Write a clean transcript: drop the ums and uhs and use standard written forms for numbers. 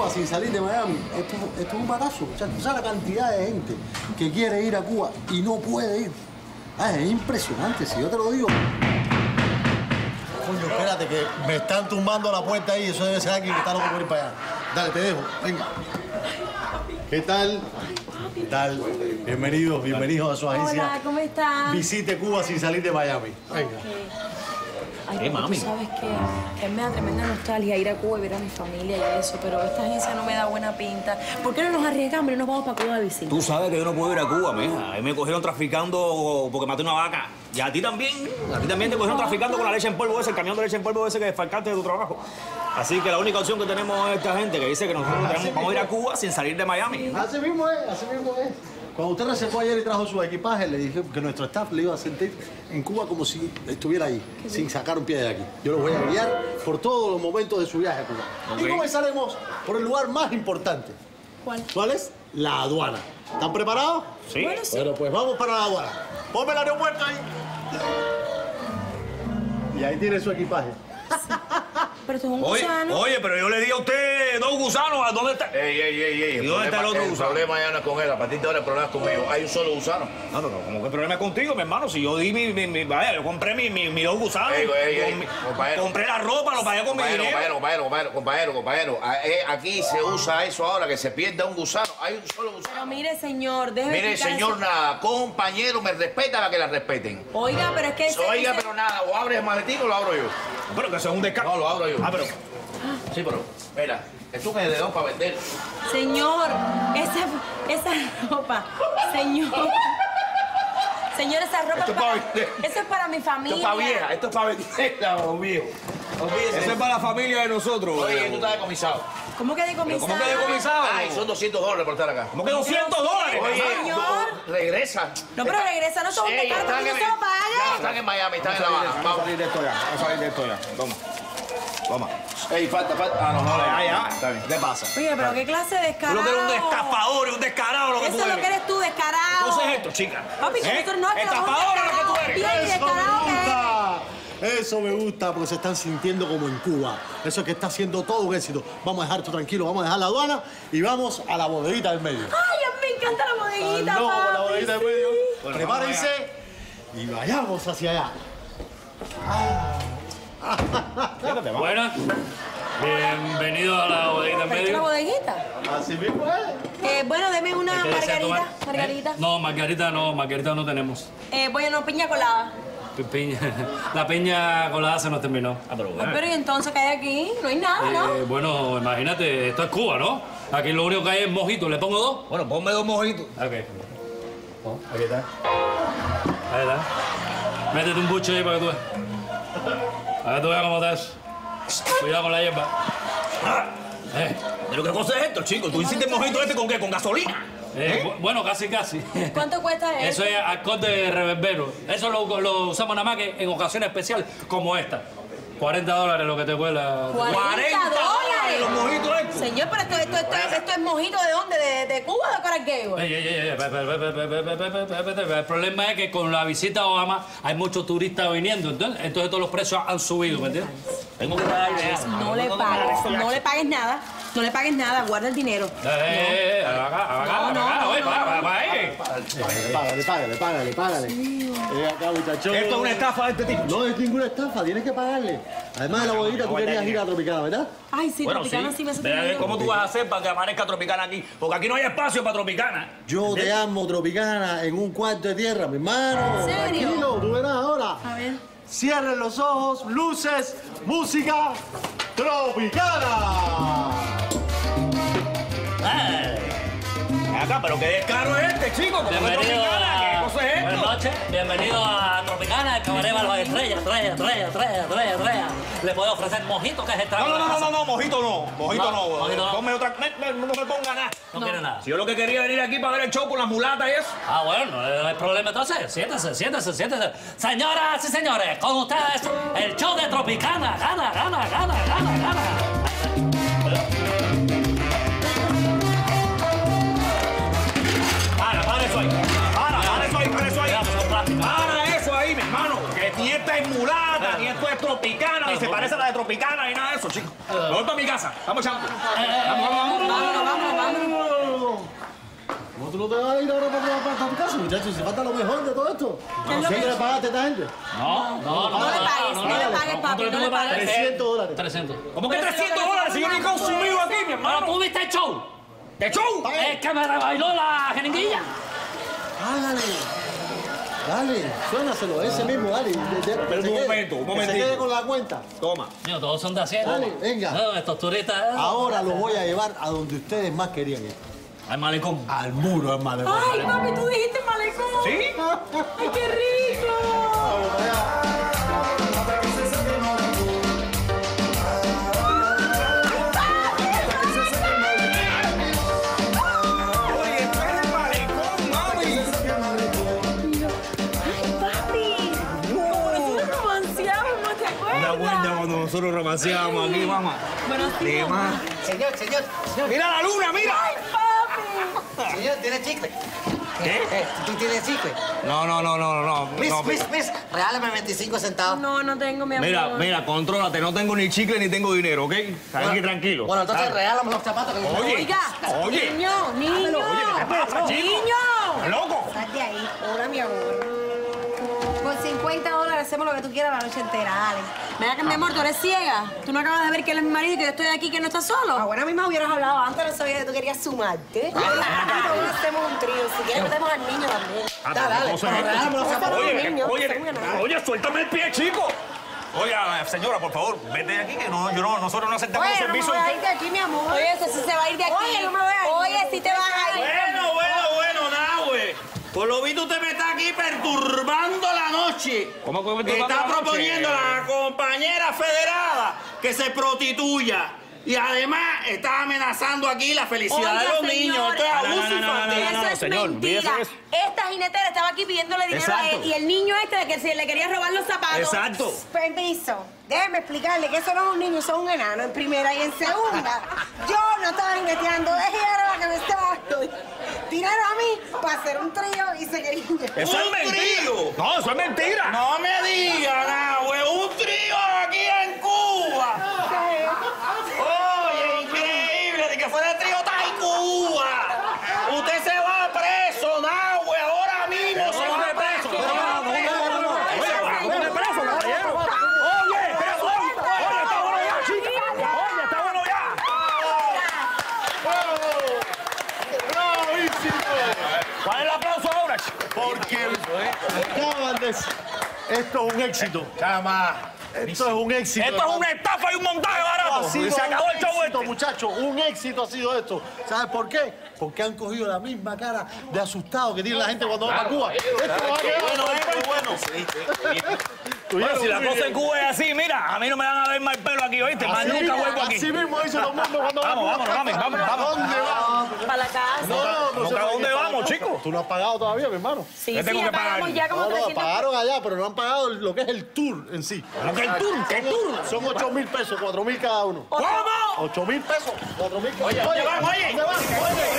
Cuba sin salir de Miami, esto es un batazo. O sea, tú sabes la cantidad de gente que quiere ir a Cuba y no puede ir. Es impresionante, si yo te lo digo. Coño, espérate, que me están tumbando la puerta ahí. Eso debe ser alguien que está loco por ir para allá. Dale, te dejo. Venga. ¿Qué tal? ¿Qué tal? Bienvenidos a su agencia. Hola, ¿cómo estás? Visite Cuba sin salir de Miami. Venga. Ay, mami. Tú sabes que me da tremenda nostalgia ir a Cuba y ver a mi familia y eso, pero esta agencia no me da buena pinta. ¿Por qué no nos arriesgamos y nos vamos para Cuba de visita? Tú sabes que yo no puedo ir a Cuba, mija. A mí me cogieron traficando porque maté una vaca. Y a ti también. A ti también te cogieron traficando con la leche en polvo ese, el camión de leche en polvo ese que desfalcaste de tu trabajo. Así que la única opción que tenemos es esta gente que dice que nosotros vamos a ir a Cuba sin salir de Miami. Así mismo es. Cuando usted reservó ayer y trajo su equipaje, le dije que nuestro staff le iba a sentir en Cuba como si estuviera ahí, sin sacar un pie de aquí. Yo los voy a guiar por todos los momentos de su viaje a Cuba. Okay. Y comenzaremos por el lugar más importante. ¿Cuál? ¿Cuál es? La aduana. ¿Están preparados? Sí. Bueno, pues vamos para la aduana. Ponme el aeropuerto ahí. Y ahí tiene su equipaje. Pero esto es un gusano. Oye, pero yo le di a usted 2 gusanos. ¿Dónde está? Ey. ¿Y dónde está el otro gusano? El problema ya no es con él. A partir de ahora el problema es conmigo. Hay un solo gusano. No, como que el problema es contigo, mi hermano. Si yo di vaya, yo compré mis 2 gusanos. Compañero. Compré la ropa, lo pagué con mi dinero. Compañero. Aquí se usa eso ahora, que se pierda un gusano. Hay un solo gusano. Pero mire, señor, déjeme Mire, señor, nada. Compañero, me respeta a que la respeten. Oiga, pero es que... Oiga, pero nada. O abres el maletín o lo abro yo. Pero que eso es un descargo. No, lo abro yo. Ah, pero... Sí, pero, mira, esto es de dos para vender. Señor, esa ropa, señor. Señor, esa ropa Esto es para vender. Eso es para mi familia. Esto es para vieja, esto es para vender, los viejos. Eso es para la familia de nosotros. Oye, tú estás decomisado. ¿Cómo que decomisado? ¿Cómo que decomisado? Ay, son $200 por estar acá. ¿Cómo que $200? Oye, señor. Regresa. No, pero regresa, no son de carro, están no en- se lo Ya, pague. están en Miami, están en La Habana. Vamos a salir de esto ya. Toma. Ey, falta. Ah, no. Ya. Está bien. ¿Qué pasa? Oye, pero qué clase de Tú descarado. lo que eres un estafador y un descarado lo que Eso tú es lo eres. que eres tú, descarado. Entonces esto, chica. Papi, que nosotros no, que Estafadora lo que tú eres. Bien ¡Eso descarado que me eres. gusta! Eso me gusta porque se están sintiendo como en Cuba. Eso es que está haciendo todo un éxito. Vamos a dejar esto tranquilo, vamos a dejar la aduana y vamos a la bodeguita del medio. Ay, a mí me encanta la bodeguita, No, papi. la bodeguita del medio. Bueno, Prepárense y vayamos hacia allá. Buenas. Bienvenido a la bodeguita en ¿Pero qué la medio. bodeguita? Así mismo es. Bueno, deme una ¿Qué desea tomar? margarita. No, margarita no tenemos. Bueno, piña colada. La piña colada se nos terminó. Pero ¿y entonces qué hay aquí? No hay nada, ¿no? Bueno, imagínate, esto es Cuba, ¿no? Aquí lo único que hay es mojito. ¿Le pongo 2? Bueno, ponme 2 mojitos. Ok. Aquí está. Ahí está. Métete un buche ahí para que tú veas. Para que tú veas cómo está eso. Cuidado con la hierba. ¿Pero qué cosa es esto, chico? ¿Tú hiciste el mojito este con qué? ¿Con gasolina? Bueno, casi. ¿Cuánto cuesta eso? Eso es alcohol de reverbero. Eso lo usamos nada más que en ocasiones especiales como esta. $40 lo que te cuela. $40. los mojitos estos. Señor, pero esto es mojito ¿de dónde? ¿De Cuba o de Caracas? Ey, el problema es que con la visita a Obama hay muchos turistas viniendo, entonces todos los precios han subido, ¿me entiendes? Tengo que dar idea. No le pagues nada. No le pagues nada, guarda el dinero. Págale. Acá, muchachos. Esto es una estafa de este tipo. No es ninguna estafa, tienes que pagarle. Además de la bodeguita, tú querías ir a Tropicana, ¿verdad? Ay, sí, Bueno, Tropicana sí me hace sentido. ¿Cómo tú vas a hacer para que amanezca Tropicana aquí? Porque aquí no hay espacio para Tropicana. Yo te amo, Tropicana, en un cuarto de tierra, mi hermano. ¿En serio? Tranquilo, tú verás ahora. A ver. Cierren los ojos, luces, música, Tropicana. Acá, pero qué descaro es este, chico. ¿Cómo que Bienvenido Tropicana? ¿Qué cosa es Buenas esto? noches, bienvenido a Tropicana, el cabaret Barba Estrella. Le puedo ofrecer mojito, que es el trago de la casa. No, mojito no. Mojito no. Mojito no. Ponme otra. No me ponga nada. No quiere nada. Si yo lo que quería venir aquí para ver el show con las mulatas y eso. Ah, bueno, no hay problema entonces. Siéntese. Señoras y señores, con ustedes el show de Tropicana. Gana. Para eso ahí. Para eso ahí. Cuidado, son plásticos. Para eso ahí, mi hermano. Que ni esta es mulata, ni esto es Tropicana, ni se parece a la de Tropicana, ni nada de eso, chicos. Me voy para mi casa. Vamos echando. Vamos. no te vas a ir ahora para tu casa, muchachos. Si falta lo mejor de todo esto. ¿Siempre le pagaste a esta gente? No le pagues, papi, no le pagues. $300. 300. ¿Cómo que $300 si yo ni he consumido aquí, mi hermano? ¿Tú viste el show? ¿Qué show? Es que me rebailó la jeringuilla. Dale, suénaselo, ese mismo, dale. Pero un momentito. Que se quede con la cuenta. Toma. Mío, todos son de Hacienda. Dale, venga. No, estos turistas. Ahora los voy a llevar a donde ustedes más querían ir. Al malecón. Al muro, al malecón. Ay, papi, tú dijiste malecón. ¿Sí? Ay, qué rico. Oye, esto es el malecón, mami. Ay, papi. Como nosotros romanceamos, ¿no te acuerdas? ¿Te acuerdas cuando nosotros romanceábamos aquí, mamá? Bueno, sí, ¿Qué mamá. más? Señor. ¡Mira la luna, mira! Ay, papi. Señor, ¿tiene chicle? ¿Qué? ¿Tú tienes chicle? No. Miss, regálame 25 centavos. No tengo, mi amor. Mira, contrólate, no tengo ni chicle ni tengo dinero, ¿ok? Aquí tranquilo. Bueno, entonces Dale. regálame los zapatos. Que Oye. Oiga, niño. Oye, ¿qué te pasa, chico? Niño. ¡Loco! Sal de ahí. Hola, mi amor. Por $50 hacemos lo que tú quieras la noche entera, dale. Mira que mi amor, tú eres ciega. Tú no acabas de ver que él es mi marido y que yo estoy aquí, que no estás solo. Ah, bueno, a mí me hubieras hablado antes, no sabía que tú querías sumarte. Ahora hacemos un trío. Si quieres, metemos al niño también. Dale, regálame los zapatos. Oye, suéltame el pie, chico. Oye, señora, por favor, vete de aquí, que nosotros no aceptamos Oye, no me servicio. voy a ir de aquí, mi amor. Oye, eso sí se va a ir de aquí. Oye, no me voy a ir. Oye, sí te vas a ir. Bueno, Nahue. Por lo visto usted me está aquí perturbando la noche. ¿Cómo que perturbando Está la noche? proponiendo a la compañera federada que se prostituya. Y además está amenazando aquí la felicidad de los niños. Esto es abuso infantil. Eso es señor, mentira. olvídese de Esta jinetera estaba aquí pidiéndole dinero a él Exacto. y el niño este de que se le quería robar los zapatos. Exacto. Permiso. Déjeme explicarle que eso no es un niño, eso es un enano en primera y en segunda. Yo no estaba jingeteando, es ella la que me estaba dando dinero a mí para hacer un trío y se quería llevar. Eso es ¿Un mentira. trío? No, eso es mentira. No me diga, Nahue, un trío aquí en Cuba. Oye, increíble, de que fuera el trío está en Cuba. Usted se va preso, Nahue, ahora mismo se va preso. ¿Dónde preso, caballero? Oye, está bueno ya, chica. Oye, está bueno ya. ¿Cuál es el aplauso ahora, chico? Porque acaban de... Esto es un éxito. Chama. Esto es un éxito. Esto es una estafa y un montaje barato. Ha sido Se acabó el show un éxito, este. muchachos. Un éxito ha sido esto. ¿Sabes por qué? Porque han cogido la misma cara de asustado que tiene la gente cuando va para Cuba. Esto va a quedar Bueno, si la cosa en Cuba es así, mira, a mí no me van a ver más el pelo aquí, ¿oíste? Más nunca vuelvo aquí. Así mismo dice todo el mundo cuando va a Vamos, Cuba. vamos. ¿A dónde vamos? Para la casa. ¿A dónde vamos, chicos? Tú no has pagado todavía, mi hermano. Sí, ¿Qué tengo ya que pagar? pagamos ya como No, 300 pagaron allá, pero no han pagado lo que es el tour en sí. ¿Cómo que el tour? ¿Qué tour? Son 8.000 pesos, 4.000 cada uno. ¿Cómo? 8.000 pesos, 4.000 cada uno. Oye, ¿dónde van? Oye. ¿Dónde van? Oye.